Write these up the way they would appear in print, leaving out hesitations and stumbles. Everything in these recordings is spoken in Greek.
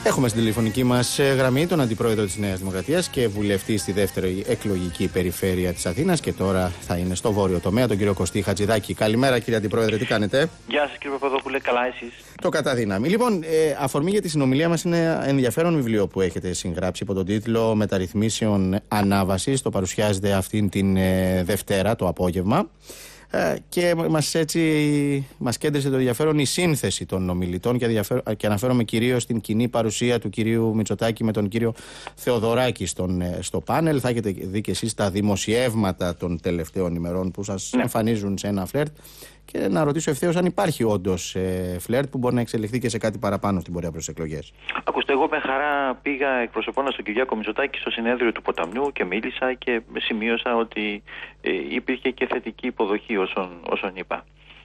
Έχουμε στην τηλεφωνική μας γραμμή τον Αντιπρόεδρο της Νέας Δημοκρατίας και βουλευτή στη δεύτερη εκλογική περιφέρεια της Αθήνας και τώρα θα είναι στο βόρειο τομέα, τον κύριο Κωστή Χατζηδάκη. Καλημέρα κύριε Αντιπρόεδρε, τι κάνετε? Γεια σας κύριε Παπαδόπουλε, καλά εσείς? Το κατά δύναμη. Λοιπόν, αφορμή για τη συνομιλία μας είναι ένα ενδιαφέρον βιβλίο που έχετε συγγράψει υπό τον τίτλο «Μεταρρυθμίσεων Ανάβασης». Το παρουσιάζετε αυτήν την Δευτέρα το απόγευμα. Και μας κέντρισε το ενδιαφέρον η σύνθεση των ομιλητών και αναφέρομαι κυρίως στην κοινή παρουσία του κυρίου Μητσοτάκη με τον κύριο Θεοδωράκη στο πάνελ. Θα έχετε δει και εσείς τα δημοσιεύματα των τελευταίων ημερών που σας εμφανίζουν σε ένα φλερτ και να ρωτήσω ευθέως αν υπάρχει όντως φλερτ που μπορεί να εξελιχθεί και σε κάτι παραπάνω στην πορεία προς τις εκλογές. Ακούστε, εγώ με χαρά πήγα εκπροσωπώντας τον Κυριάκο Μητσοτάκη στο συνέδριο του Ποταμιού και μίλησα και σημείωσα ότι υπήρχε και θετική υποδοχή όσων είπα.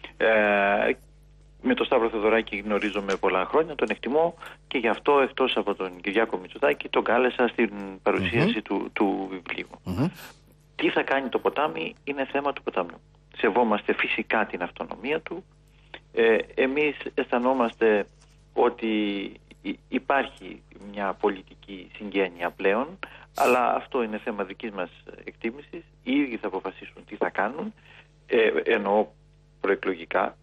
Με τον Σταύρο Θεοδωράκη γνωρίζομαι πολλά χρόνια, τον εκτιμώ και γι' αυτό εκτός από τον Κυριάκο Μητσοτάκη τον κάλεσα στην παρουσίαση του βιβλίου. Τι θα κάνει το ποτάμι είναι θέμα του ποταμιού. Σεβόμαστε φυσικά την αυτονομία του. Εμείς αισθανόμαστε ότι υπάρχει μια πολιτική συγγένεια πλέον, αλλά αυτό είναι θέμα δικής μας εκτίμησης. Οι ίδιοι θα αποφασίσουν τι θα κάνουν, εννοώ προεκλογικά.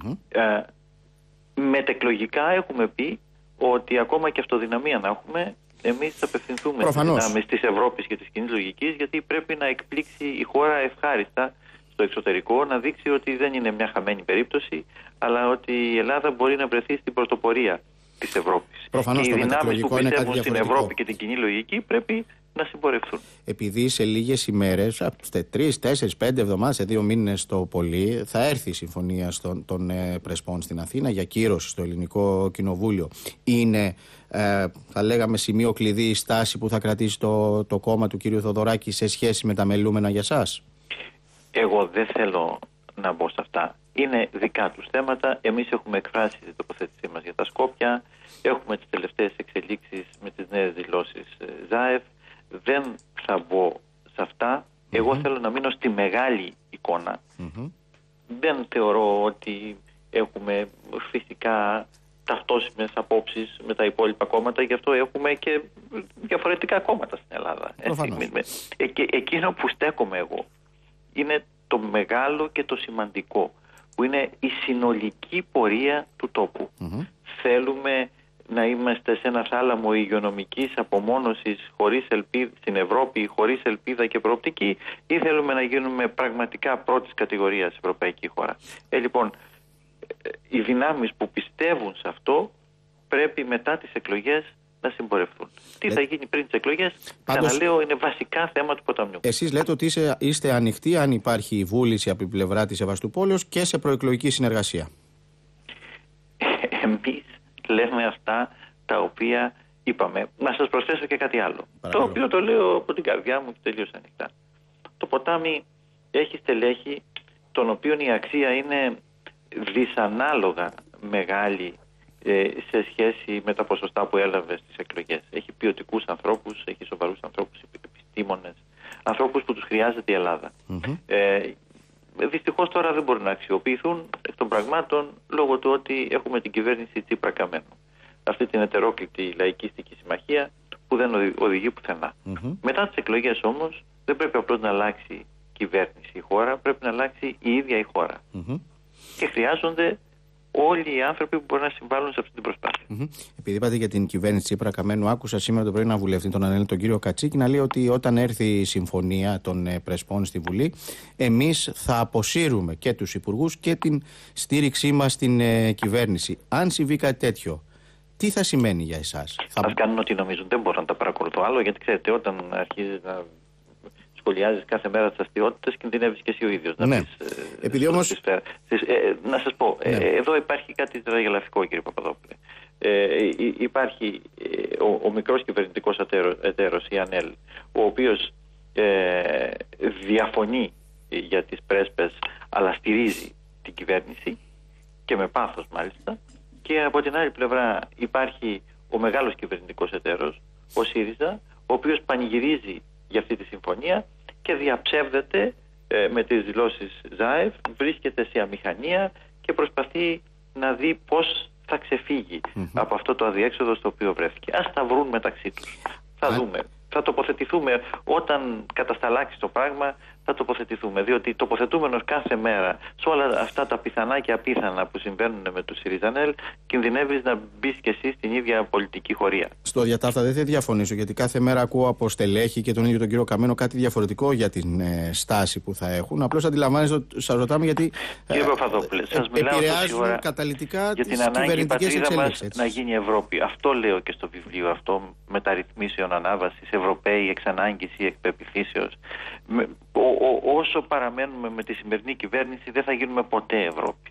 Μετεκλογικά έχουμε πει ότι ακόμα και αυτοδυναμία να έχουμε, εμείς θα απευθυνθούμε στις δυνάμεις της Ευρώπης και της κοινής λογικής, γιατί πρέπει να εκπλήξει η χώρα ευχάριστα στο εξωτερικό, να δείξει ότι δεν είναι μια χαμένη περίπτωση, αλλά ότι η Ελλάδα μπορεί να βρεθεί στην πρωτοπορία της Ευρώπης. Προφανώς, και οι δυνάμεις που πιστεύουν στην Ευρώπη και την κοινή λογική πρέπει να συμπορευτούν. Επειδή σε λίγες ημέρες, σε 3, 4, 5 εβδομάδες, σε 2 μήνες το πολύ, θα έρθει η συμφωνία των Πρεσπών στην Αθήνα για κύρωση στο Ελληνικό Κοινοβούλιο. Είναι, θα λέγαμε, σημείο κλειδί η στάση που θα κρατήσει το κόμμα του κ. Θοδωράκη σε σχέση με τα μελούμενα για σας? Εγώ δεν θέλω να μπω σε αυτά. Είναι δικά τους θέματα. Εμείς έχουμε εκφράσει την τοποθέτησή μας για τα Σκόπια. Έχουμε τις τελευταίες εξελίξεις με τις νέες δηλώσεις ΖΑΕΦ. Δεν θα μπω σε αυτά. Εγώ θέλω να μείνω στη μεγάλη εικόνα. Δεν θεωρώ ότι έχουμε φυσικά ταυτόσιμες απόψεις με τα υπόλοιπα κόμματα, γι' αυτό έχουμε και διαφορετικά κόμματα στην Ελλάδα. Εκείνο που στέκομαι εγώ είναι το μεγάλο και το σημαντικό, που είναι η συνολική πορεία του τόπου. Θέλουμε να είμαστε σε ένα θάλαμο υγειονομικής απομόνωσης χωρίς ελπίδα στην Ευρώπη, χωρίς ελπίδα και προοπτική, ή θέλουμε να γίνουμε πραγματικά πρώτης κατηγορίας ευρωπαϊκή χώρα? Λοιπόν, οι δυνάμεις που πιστεύουν σε αυτό πρέπει μετά τις εκλογές να συμπορευτούν. Τι θα γίνει πριν τις εκλογές, ξαναλέω, είναι βασικά θέμα του ποταμιού. Εσείς λέτε ότι είστε ανοιχτοί αν υπάρχει βούληση από την πλευρά της Σεβαστουπόλεως και σε προεκλογική συνεργασία. Εμείς λέμε αυτά τα οποία είπαμε. Να σας προσθέσω και κάτι άλλο. Το οποίο το λέω από την καρδιά μου και τελείως ανοιχτά. Το ποτάμι έχει στελέχη των οποίων η αξία είναι δυσανάλογα μεγάλη σε σχέση με τα ποσοστά που έλαβε στις εκλογές. Έχει ποιοτικούς ανθρώπους, έχει σοβαρούς ανθρώπους, επιστήμονες, ανθρώπους που τους χρειάζεται η Ελλάδα. Δυστυχώς τώρα δεν μπορούν να αξιοποιηθούν εκ των πραγμάτων λόγω του ότι έχουμε την κυβέρνηση Τσίπρα Καμένου. Αυτή την ετερόκλητη λαϊκίστικη συμμαχία που δεν οδηγεί πουθενά. Μετά τις εκλογές όμως δεν πρέπει απλώς να αλλάξει κυβέρνηση η χώρα, πρέπει να αλλάξει η ίδια η χώρα. Και χρειάζονται όλοι οι άνθρωποι που μπορούν να συμβάλλουν σε αυτή την προσπάθεια. Επειδή είπατε για την κυβέρνηση Τσίπρα Καμένου, άκουσα σήμερα το πρωί ένα βουλευτή, τον κύριο Κατσίκη, να λέει ότι όταν έρθει η συμφωνία των Πρεσπών στη Βουλή, εμείς θα αποσύρουμε και τους υπουργούς και την στήριξή μας στην κυβέρνηση. Αν συμβεί κάτι τέτοιο, τι θα σημαίνει για εσάς? Θα κάνουν ό,τι νομίζουν. Δεν μπορώ να τα παρακολουθώ άλλο, γιατί ξέρετε, όταν αρχίζεις να σχολιάζεις κάθε μέρα τις αστιότητες, κινδυνεύεις και εσύ ο ίδιος. Επειδή όμως... να σας πω, εδώ υπάρχει κάτι τραγελαφικό, κύριε Παπαδόπουλε. Υπάρχει ο μικρός κυβερνητικός εταίρος, η ΑΝΕΛ, ο οποίος διαφωνεί για τις πρέσπες, αλλά στηρίζει την κυβέρνηση και με πάθος μάλιστα. Και από την άλλη πλευρά υπάρχει ο μεγάλος κυβερνητικός εταίρος, ο ΣΥΡΙΖΑ, ο οποίος πανηγυρίζει για αυτή τη συμφωνία και διαψεύδεται με τις δηλώσεις ΖΑΕΦ, βρίσκεται σε αμηχανία και προσπαθεί να δει πώς θα ξεφύγει από αυτό το αδιέξοδο στο οποίο βρέθηκε. Ας τα βρουν μεταξύ τους. Θα δούμε. Θα τοποθετηθούμε όταν κατασταλάξει το πράγμα, θα τοποθετηθούμε. Διότι τοποθετούμενος κάθε μέρα σε όλα αυτά τα πιθανά και απίθανα που συμβαίνουν με τους ΣΥΡΙΖΑΝΕΛ, κινδυνεύεις να μπεις και εσύ στην ίδια πολιτική χωρία. Στο διατάφτα δεν θα διαφωνήσω, γιατί κάθε μέρα ακούω από στελέχη και τον ίδιο τον κύριο Καμένο κάτι διαφορετικό για την στάση που θα έχουν. Απλώς αντιλαμβάνεστε, σας ρωτάμε γιατί επηρεάζουν καταλυτικά για την ανάγκη η πατρίδα μας να γίνει Ευρώπη. Αυτό λέω και στο βιβλίο αυτό, μεταρρυθμίσεων ανάβασης, Ευρωπαίοι εξ ανάγκης ή εκ πεποιθήσεως. Όσο παραμένουμε με τη σημερινή κυβέρνηση δεν θα γίνουμε ποτέ Ευρώπη.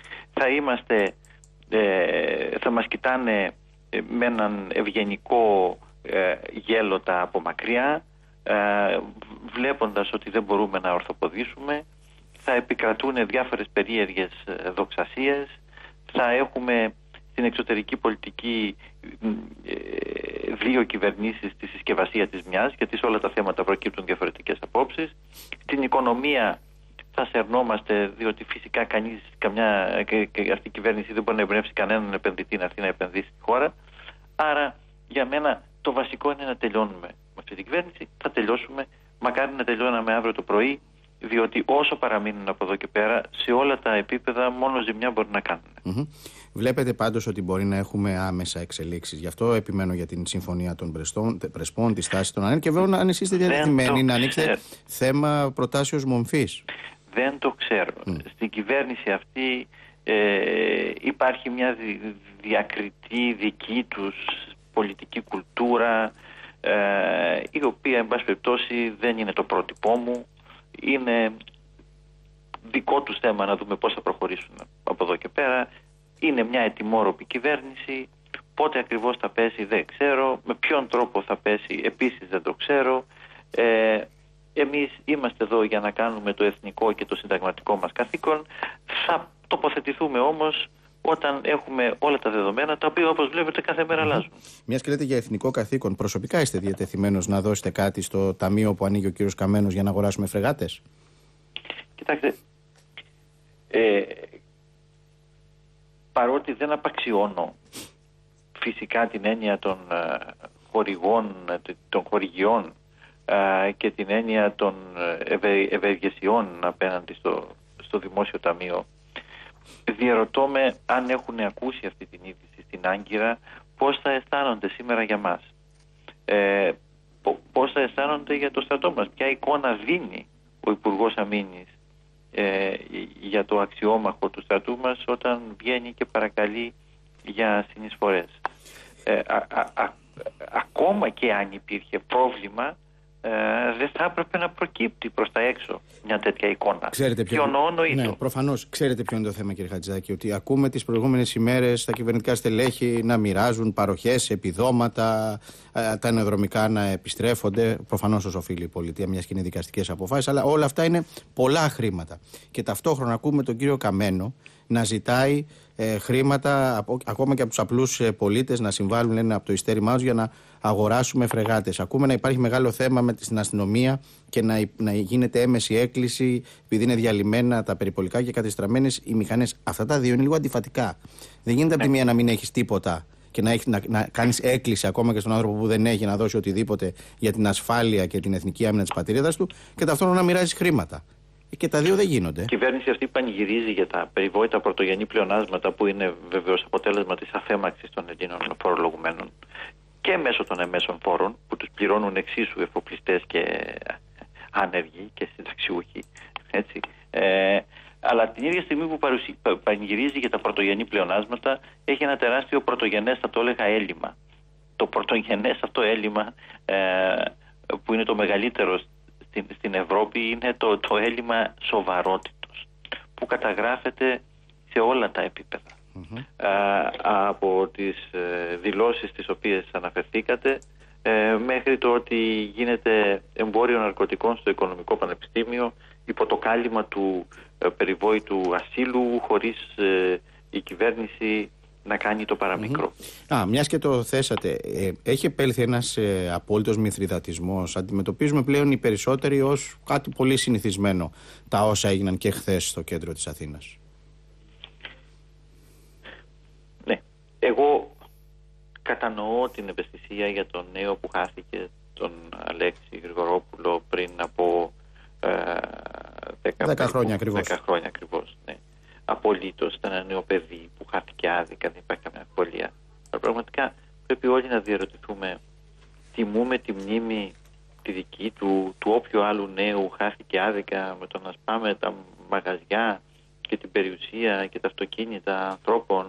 Θα μας κοιτάνε με έναν ευγενικό γέλοτα από μακριά, βλέποντας ότι δεν μπορούμε να ορθοποδήσουμε. Θα επικρατούν διάφορες περίεργες δοξασίες. Θα έχουμε στην εξωτερική πολιτική δύο κυβερνήσεις στη συσκευασία της μιας, γιατί σε όλα τα θέματα προκύπτουν διαφορετικές απόψεις. Στην οικονομία θα σερνόμαστε, διότι φυσικά αυτή η κυβέρνηση δεν μπορεί να εμπνεύσει κανέναν επενδυτή να έρθει να επενδύσει στη χώρα. Άρα για μένα το βασικό είναι να τελειώνουμε με αυτή την κυβέρνηση. Θα τελειώσουμε, μακάρι να τελειώναμε αύριο το πρωί, διότι όσο παραμείνουν από εδώ και πέρα, σε όλα τα επίπεδα μόνο ζημιά μπορεί να κάνουν. Βλέπετε πάντως ότι μπορεί να έχουμε άμεσα εξελίξεις. Γι' αυτό επιμένω για την συμφωνία των Πρεσπών, τη στάση των ΑΝΕΛ, και βέβαια αν εσείς είστε διατεθειμένοι να ανοίξετε θέμα προτάσεως μομφής. Δεν το ξέρω. Στην κυβέρνηση αυτή υπάρχει μια διακριτή δική τους πολιτική κουλτούρα, η οποία εν πάση περιπτώσει δεν είναι το πρότυπό μου. Είναι δικό τους θέμα να δούμε πώς θα προχωρήσουν από εδώ και πέρα. Είναι μια ετοιμόρροπη κυβέρνηση. Πότε ακριβώς θα πέσει δεν ξέρω. Με ποιον τρόπο θα πέσει επίσης δεν το ξέρω. Εμείς είμαστε εδώ για να κάνουμε το εθνικό και το συνταγματικό μας καθήκον. Θα τοποθετηθούμε όμως όταν έχουμε όλα τα δεδομένα, τα οποία όπως βλέπετε κάθε μέρα αλλάζουν. Μιας και λέτε για εθνικό καθήκον, προσωπικά είστε διατεθειμένος να δώσετε κάτι στο ταμείο που ανοίγει ο κύριος Καμένος για να αγοράσουμε φρεγάτες? Κοιτάξτε, παρότι δεν απαξιώνω φυσικά την έννοια των χορηγιών και την έννοια των ευεργεσιών απέναντι στο δημόσιο ταμείο, διαρωτώ με αν έχουν ακούσει αυτή την είδηση στην Άγκυρα, πώς θα αισθάνονται σήμερα για μας, πώς θα αισθάνονται για το στρατό μας, ποια εικόνα δίνει ο Υπουργός Αμήνης για το αξιόμαχο του στρατού μας όταν βγαίνει και παρακαλεί για συνεισφορές. Ακόμα και αν υπήρχε πρόβλημα, δεν θα έπρεπε να προκύπτει προς τα έξω μια τέτοια εικόνα. Ναι, προφανώς. Ξέρετε ποιο είναι το θέμα, κύριε Χατζηδάκη? Ότι ακούμε τις προηγούμενες ημέρες τα κυβερνητικά στελέχη να μοιράζουν παροχές, επιδόματα, τα αεροδρομικά να επιστρέφονται. Προφανώς ως οφείλει η πολιτεία, μιας και είναι δικαστικές αποφάσεις, αλλά όλα αυτά είναι πολλά χρήματα. Και ταυτόχρονα ακούμε τον κύριο Καμένο να ζητάει χρήματα ακόμα και από τους απλούς πολίτες να συμβάλλουν, λένε, από το ειστέρημά τους για να αγοράσουμε φρεγάτες. Ακούμε να υπάρχει μεγάλο θέμα στην αστυνομία και να γίνεται έμεση έκκληση επειδή είναι διαλυμένα τα περιπολικά και κατεστραμμένες οι μηχανές. Αυτά τα δύο είναι λίγο αντιφατικά. Δεν γίνεται από τη μία να μην έχεις τίποτα και να κάνεις έκκληση ακόμα και στον άνθρωπο που δεν έχει να δώσει οτιδήποτε για την ασφάλεια και την εθνική άμυνα της πατρίδας του, και ταυτόχρονα να μοιράζεις χρήματα. Και τα δύο δεν γίνονται. Η κυβέρνηση αυτή πανηγυρίζει για τα περιβόητα πρωτογενή πλεονάσματα που είναι βεβαίως αποτέλεσμα της αφέμαξης των Ελλήνων φορολογουμένων και μέσω των εμέσων φόρων που τους πληρώνουν εξίσου εφοπλιστές και άνεργοι και συνταξιούχοι. Έτσι. Αλλά την ίδια στιγμή που πανηγυρίζει για τα πρωτογενή πλεονάσματα, έχει ένα τεράστιο πρωτογενές, θα το έλεγα, έλλειμμα. Το πρωτογενές αυτό έλλειμμα, που είναι το μεγαλύτερο στην Ευρώπη, είναι το έλλειμμα σοβαρότητος που καταγράφεται σε όλα τα επίπεδα. Από τις δηλώσεις τις οποίες αναφερθήκατε μέχρι το ότι γίνεται εμπόριο ναρκωτικών στο Οικονομικό Πανεπιστήμιο υπό το κάλυμα του περιβόητου ασύλου, χωρίς η κυβέρνηση να κάνει το παραμικρό. Μιας και το θέσατε, έχει επέλθει ένας απόλυτος μηθριδατισμός. Αντιμετωπίζουμε πλέον οι περισσότεροι ως κάτι πολύ συνηθισμένο τα όσα έγιναν και χθες στο κέντρο της Αθήνας. Ναι, κατανοώ την ευαισθησία για τον νέο που χάθηκε, τον Αλέξη Γρηγορόπουλο, πριν από 10 χρόνια ακριβώς. 10 χρόνια ακριβώς, ναι. Απολύτως, ήταν ένα νέο παιδί που χάθηκε άδικα, δεν υπάρχει καμία αμφιβολία. Αλλά πραγματικά πρέπει όλοι να διαρωτηθούμε, τιμούμε τη μνήμη τη δική του όποιου άλλου νέου χάθηκε άδικα με το να σπάμε τα μαγαζιά και την περιουσία και τα αυτοκίνητα ανθρώπων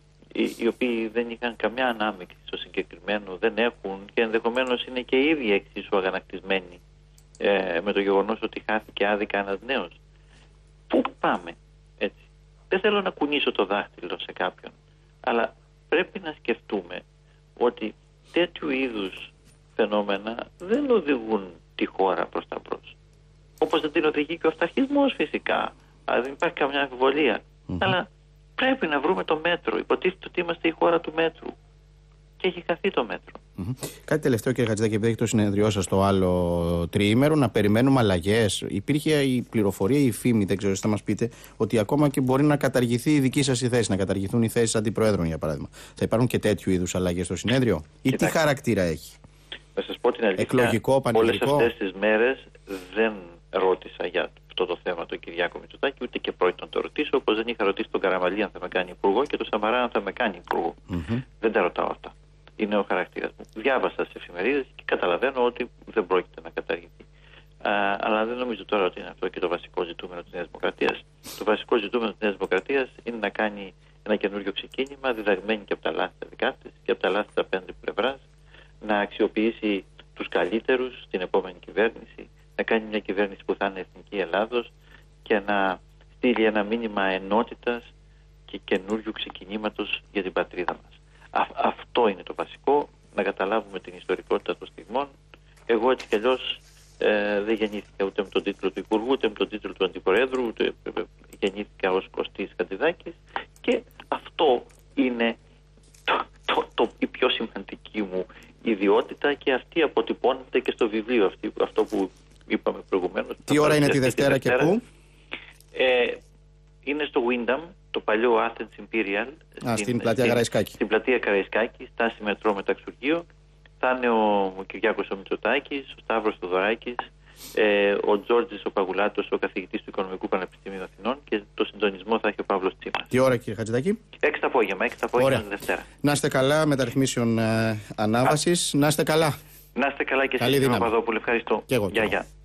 οι οποίοι δεν είχαν καμιά ανάμειξη στο συγκεκριμένο, δεν έχουν και ενδεχομένως είναι και οι ίδιοι εξίσου αγανακτισμένοι με το γεγονός ότι χάθηκε άδικα ένας νέος. Πού πάμε έτσι? Δεν θέλω να κουνήσω το δάχτυλο σε κάποιον, αλλά πρέπει να σκεφτούμε ότι τέτοιου είδους φαινόμενα δεν οδηγούν τη χώρα προς τα μπρος. Όπως δεν την οδηγεί και ο αυταρχισμός φυσικά. Δεν υπάρχει καμιά αμφιβολία. Αλλά πρέπει να βρούμε το μέτρο. Υποτίθεται ότι είμαστε η χώρα του μέτρου. Και έχει χαθεί το μέτρο. Κάτι τελευταίο, κύριε Χατζηδάκη, επειδή έχει το συνεδριό σας το άλλο τριήμερο, να περιμένουμε αλλαγές. Υπήρχε η πληροφορία, η φήμη, δεν ξέρω, θα μας πείτε, ότι ακόμα και μπορεί να καταργηθεί η δική σας η θέση, να καταργηθούν οι θέσεις αντιπροέδρων, για παράδειγμα. Θα υπάρχουν και τέτοιου είδους αλλαγές στο συνέδριο, ή τι χαρακτήρα έχει? Να σας πω την αλήθεια. Εκλογικό, πανηγυρικό. Όλες αυτές τις μέρες δεν ρώτησα για αυτό το θέμα τον Κυριάκο Μητσοτάκη, ούτε και πρόκειται να το ρωτήσω, όπως δεν είχα ρωτήσει τον Καραμαλή αν θα με κάνει υπουργό και τον Σαμαρά αν θα με κάνει υπουργό. Δεν τα ρωτάω αυτά. Είναι ο χαρακτήρας μου. Διάβασα στις εφημερίδες και καταλαβαίνω ότι δεν πρόκειται να καταργηθεί. Αλλά δεν νομίζω τώρα ότι είναι αυτό και το βασικό ζητούμενο της Νέας Δημοκρατίας. Το βασικό ζητούμενο της Νέας Δημοκρατίας είναι να κάνει ένα καινούριο ξεκίνημα, διδαγμένη και από τα λάθη τα δικά της και από τα λάθη τα πέντε πλευράς, να αξιοποιήσει τους καλύτερους στην επόμενη κυβέρνηση, να κάνει μια κυβέρνηση που θα είναι εθνική Ελλάδος και να στείλει ένα μήνυμα ενότητας και καινούριου ξεκινήματος για την πατρίδα μας. Αυτό είναι το βασικό, να καταλάβουμε την ιστορικότητα των στιγμών. Εγώ έτσι κι αλλιώς δεν γεννήθηκα ούτε με τον τίτλο του Υπουργού, ούτε με τον τίτλο του Αντιπροέδρου, ούτε γεννήθηκα ως Κωστής Χατζηδάκης και αυτό είναι η πιο σημαντική μου ιδιότητα και αυτή αποτυπώνεται και στο βιβλίο αυτό που είπαμε προηγουμένως. Τι ώρα είναι τη Δευτέρα και πού? Είναι στο Windham, το παλιό Athens Imperial. Στην πλατεία Καραϊσκάκη. Στην πλατεία Καραϊσκάκη, στάση μετρό Μεταξουργείο. Θα είναι ο Κυριάκος ο Μητσοτάκης, ο Σταύρος Θοδωράκης, ο Τζόρτζης ο Παγουλάτος, ο καθηγητής του Οικονομικού Πανεπιστημίου Αθηνών και το συντονισμό θα έχει ο Παύλος Τσίμας. Τι ώρα, κύριε Χατζηδάκη? 6 το απόγευμα, τη Δευτέρα. Να είστε καλά, μεταρρυθμίσεων ανάβασης. Να είστε καλά. Να είστε καλά και εσείς, κύριε Παπαδόπουλε. Ευχαριστώ. Και εγώ. Γεια.